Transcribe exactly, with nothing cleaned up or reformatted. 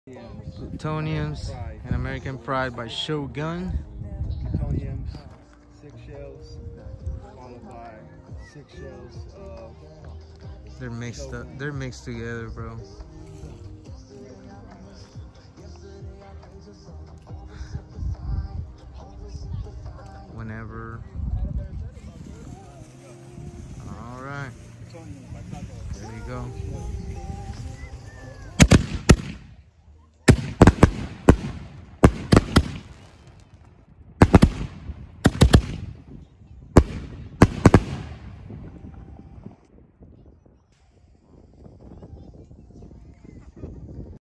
Plutoniums and American Pride by Shogun. Plutoniums, six shells, followed by six shells of. They're mixed Shogun. up. They're mixed together, bro. Whenever